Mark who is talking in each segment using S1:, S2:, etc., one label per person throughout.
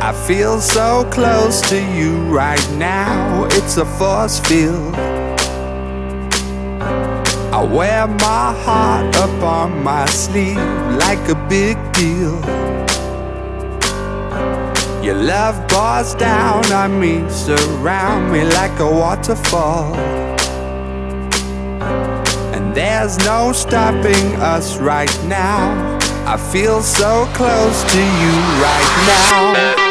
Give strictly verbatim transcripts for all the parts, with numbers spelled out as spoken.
S1: I feel so close to you right now, it's a force field. I wear my heart up on my sleeve like a big deal. Your love pours down on me, surround me like a waterfall. And there's no stopping us right now. I feel so close to you right now.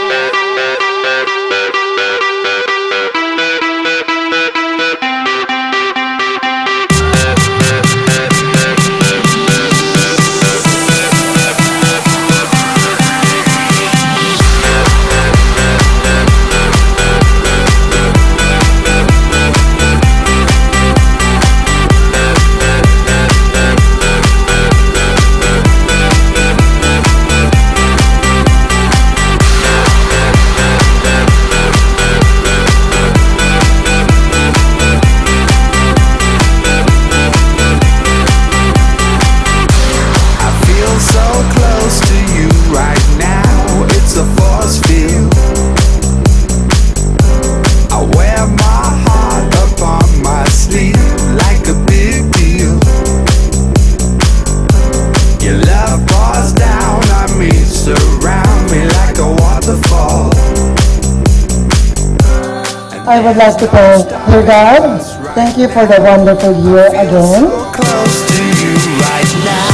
S2: I would like to thank dear God. Thank you for the wonderful year again.
S1: Close to you right now.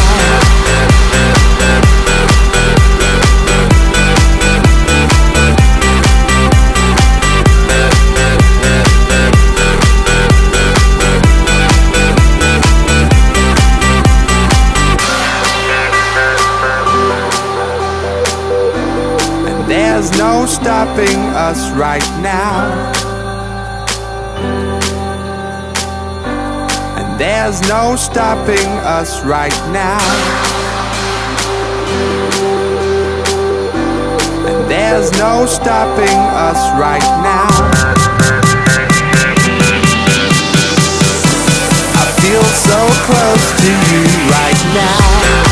S1: And there's no stopping us right now. There's no stopping us right now. And there's no stopping us right now. I feel so close to you right now.